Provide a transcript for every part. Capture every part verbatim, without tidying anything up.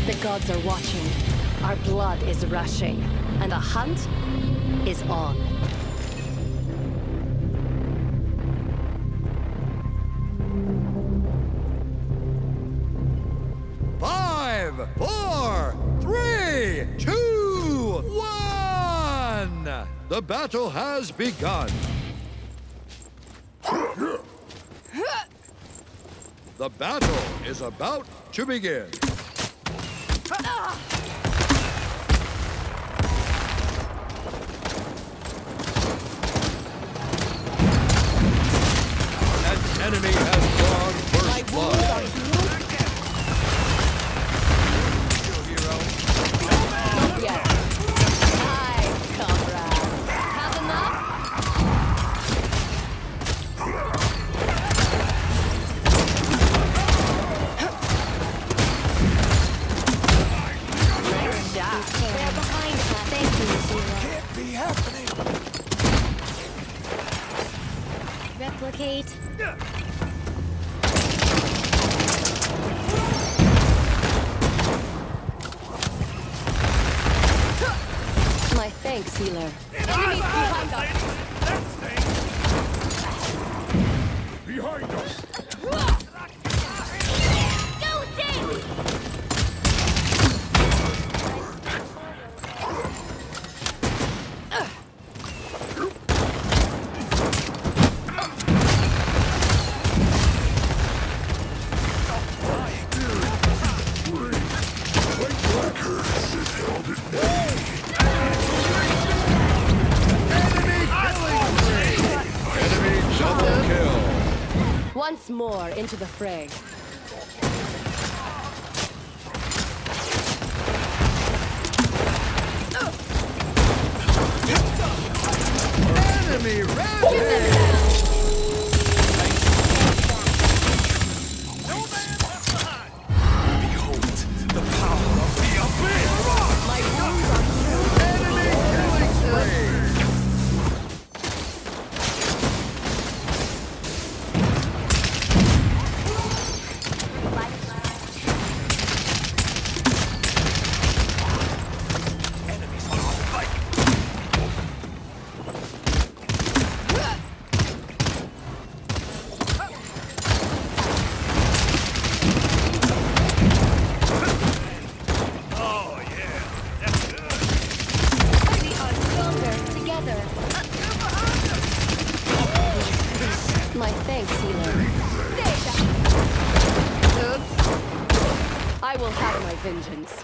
The gods are watching. Our blood is rushing. And the hunt is on. Five, four, three, two, one! The battle has begun. The battle is about to begin. An enemy has drawn first blood. Yes. Hi, comrade. Have enough? Nice job. They're behind us. Thank you, Zero. Can't be happening. Replicate. My thanks, healer. Enemies behind us. Behind us. Go, Dave! Once more into the fray. Enemy red! Behold the power of the abyss. My wounds are healed. Enemy killing spree! Enemies on our flank. Oh yeah, that's good. We are stronger together. My thanks, healer. Oops. I will have my vengeance.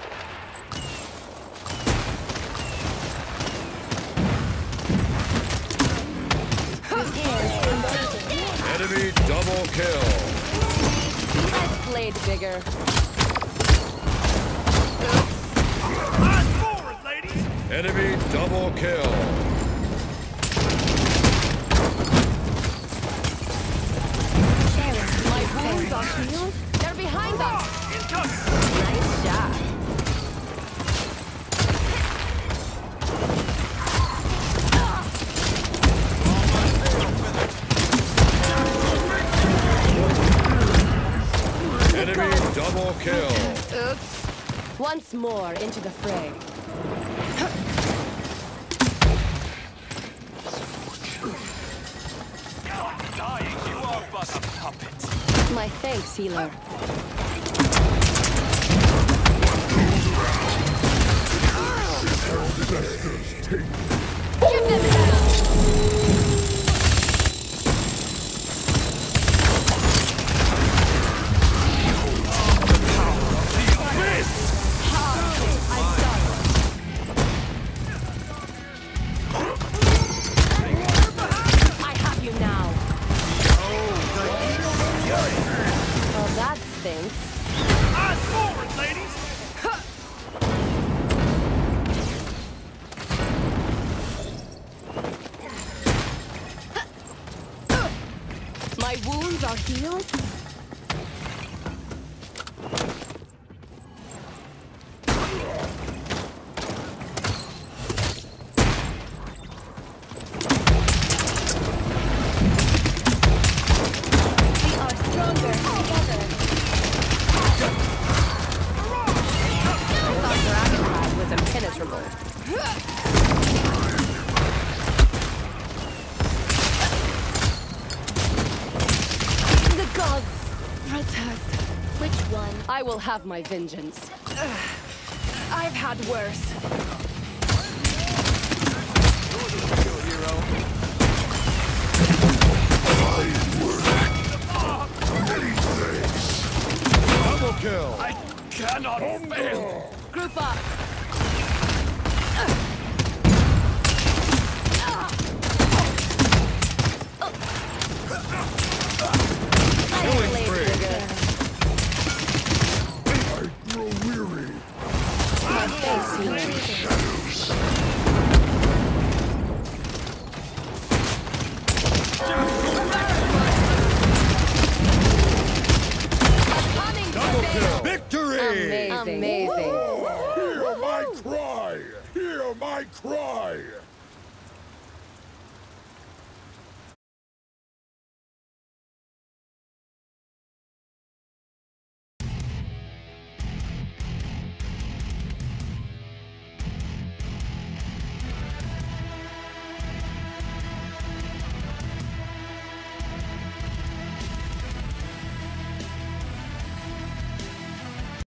Enemy double kill. I slayed bigger. Eyes forward, ladies. Enemy double kill. My wounds are healed. They're behind us. Incoming. Nice job. Enemy double kill. Oops. Once more into the fray. Dying, you are but a puppet. My thanks, healer. Give them hell! I have you now. Oh, that stinks. Eyes forward, ladies. My wounds are healed. We are stronger together. Which one? I will have my vengeance. I've had worse. You're the real hero. Double kill. I cannot fail. Group up. Killing spree. I grow weary. My face healing. Double kill. Victory. Amazing. Amazing. Hear my cry! Hear my cry!